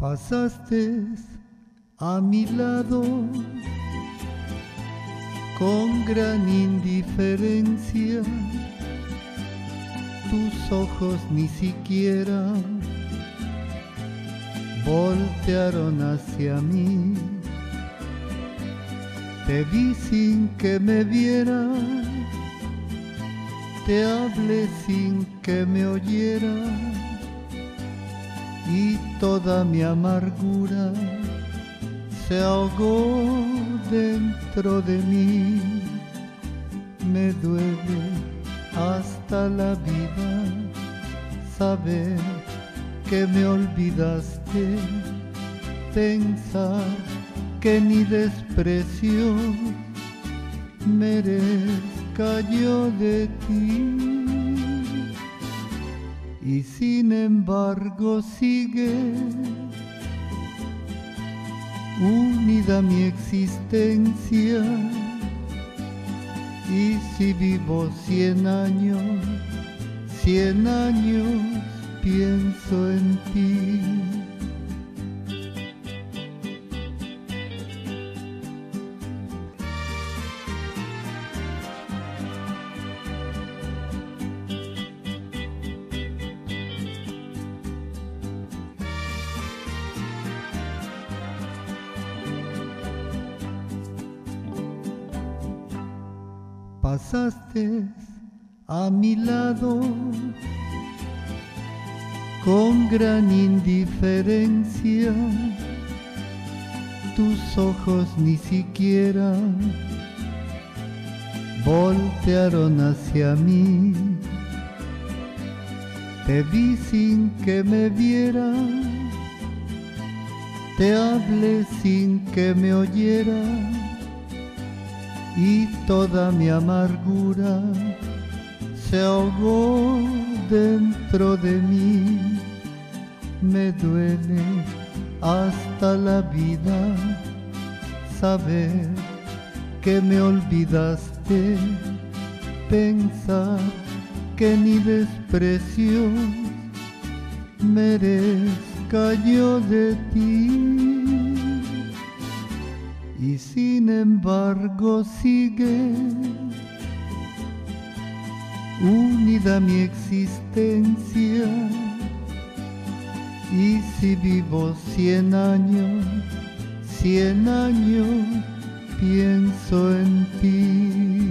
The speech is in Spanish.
Pasaste a mi lado con gran indiferencia, tus ojos ni siquiera voltearon hacia mí. Te vi sin que me vieras, te hablé sin que me oyeras, y toda mi amargura se ahogó dentro de mí. Me duele hasta la vida saber que me olvidaste, pensar que ni desprecio merezca yo de ti. Y sin embargo sigue unida mi existencia, y si vivo 100 años, 100 años pienso en ti. Pasaste a mi lado con gran indiferencia, tus ojos ni siquiera voltearon hacia mí. Te vi sin que me vieras, te hablé sin que me oyeras, y toda mi amargura se ahogó dentro de mí. Me duele hasta la vida saber que me olvidaste, pensar que ni desprecio merezca yo de ti. Y sin embargo sigue unida mi existencia, y si vivo 100 años, 100 años pienso en ti.